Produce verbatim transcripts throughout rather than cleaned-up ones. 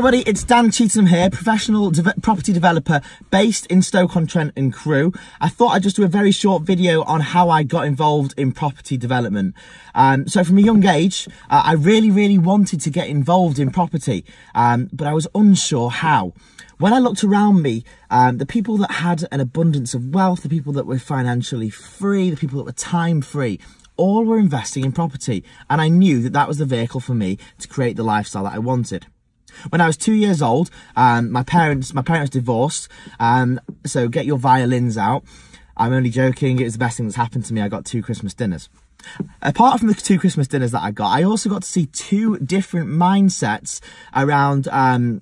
Everybody, it's Dan Cheetham here, professional de property developer based in Stoke-on-Trent and Crewe. I thought I'd just do a very short video on how I got involved in property development. Um, so from a young age, uh, I really, really wanted to get involved in property, um, but I was unsure how. When I looked around me, um, the people that had an abundance of wealth, the people that were financially free, the people that were time free, all were investing in property. And I knew that that was the vehicle for me to create the lifestyle that I wanted. When I was two years old, um, my parents, my parents divorced, um, so get your violins out. I'm only joking, it was the best thing that's happened to me. I got two Christmas dinners. Apart from the two Christmas dinners that I got, I also got to see two different mindsets around, um,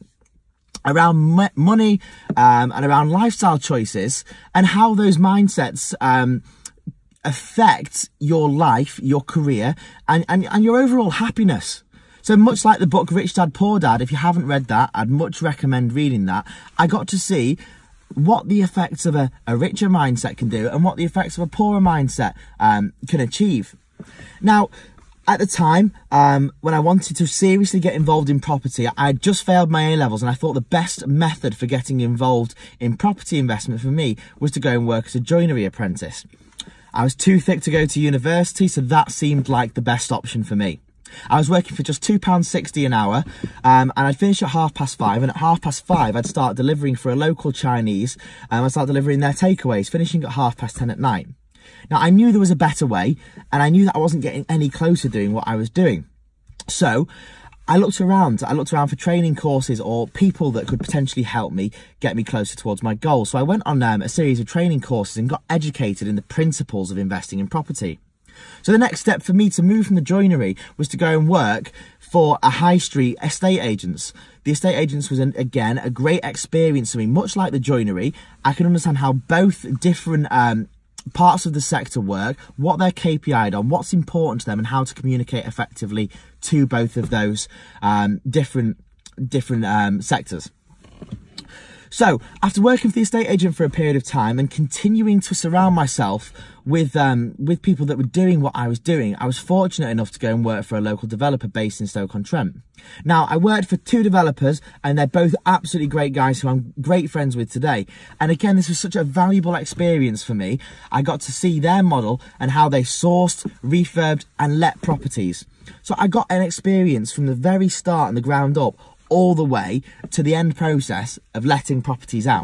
around money, um, and around lifestyle choices, and how those mindsets, um, affect your life, your career, and, and, and your overall happiness. So much like the book Rich Dad Poor Dad, if you haven't read that, I'd much recommend reading that. I got to see what the effects of a, a richer mindset can do and what the effects of a poorer mindset um, can achieve. Now, at the time, um, when I wanted to seriously get involved in property, I had just failed my A levels, and I thought the best method for getting involved in property investment for me was to go and work as a joinery apprentice. I was too thick to go to university, so that seemed like the best option for me. I was working for just two pounds sixty an hour, um, and I'd finish at half past five, and at half past five I'd start delivering for a local Chinese, and um, I'd start delivering their takeaways, finishing at half past ten at night. Now, I knew there was a better way, and I knew that I wasn't getting any closer doing what I was doing. So I looked around, I looked around for training courses or people that could potentially help me get me closer towards my goals. So I went on um, a series of training courses and got educated in the principles of investing in property. So the next step for me to move from the joinery was to go and work for a high street estate agents. The estate agents was, an, again, a great experience for me. Much like the joinery, I can understand how both different um, parts of the sector work, what they're K P I'd on, what's important to them, and how to communicate effectively to both of those um, different, different um, sectors. So, after working for the estate agent for a period of time and continuing to surround myself with um, with people that were doing what I was doing, I was fortunate enough to go and work for a local developer based in Stoke-on-Trent. Now, I worked for two developers, and they're both absolutely great guys who I'm great friends with today. And again, this was such a valuable experience for me. I got to see their model and how they sourced, refurbed, and let properties. So I got an experience from the very start and the ground up, all the way to the end process of letting properties out.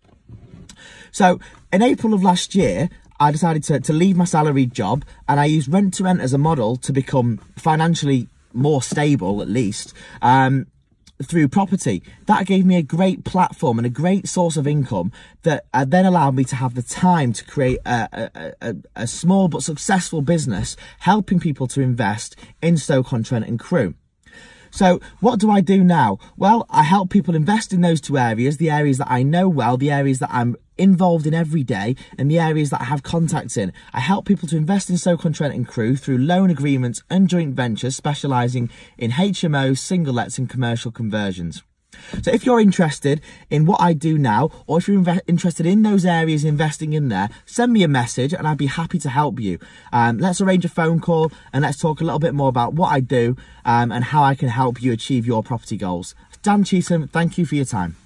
So in April of last year, I decided to, to leave my salaried job, and I used rent to rent as a model to become financially more stable, at least, um, through property. That gave me a great platform and a great source of income that uh, then allowed me to have the time to create a, a, a, a small but successful business, helping people to invest in Stoke-on-Trent and Crewe. So what do I do now? Well, I help people invest in those two areas, the areas that I know well, the areas that I'm involved in every day, and the areas that I have contacts in. I help people to invest in Stoke-on-Trent and Crewe through loan agreements and joint ventures, specialising in H M Os, single lets and commercial conversions. So if you're interested in what I do now, or if you're interested in those areas, investing in there, send me a message and I'd be happy to help you. Um, let's arrange a phone call and let's talk a little bit more about what I do um, and how I can help you achieve your property goals. Dan Cheetham, thank you for your time.